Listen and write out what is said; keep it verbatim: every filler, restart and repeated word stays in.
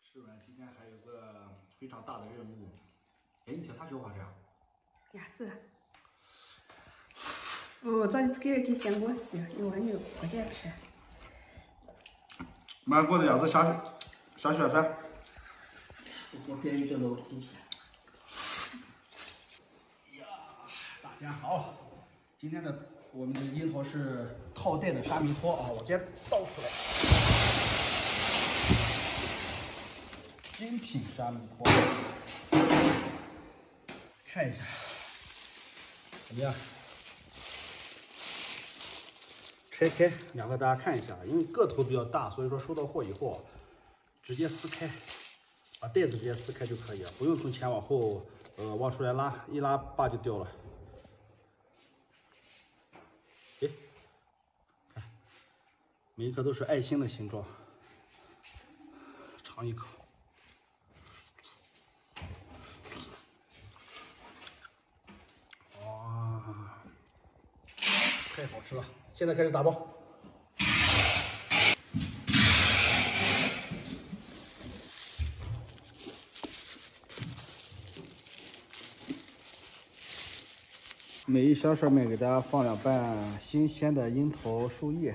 吃完今天还有个非常大的任务。哎，你听啥叫话这样？ 鸭子。我早上给给鲜果洗，因为我女不爱吃。 满锅的鸭子下下血饭。 我便宜这都一天。 呀，大家好，今天的我们的樱桃是套袋的沙弥托啊，我先倒出来。精品沙弥托，看一下怎么样？拆开两个大家看一下，因为个头比较大，所以说收到货以后直接撕开，把袋子直接撕开就可以了，不用从前往后呃往出来拉，一拉叭就掉了。哎，看，每一颗都是爱心的形状，尝一口。哇，太好吃了！现在开始打包。每一箱上面给大家放两瓣新鲜的樱桃树叶。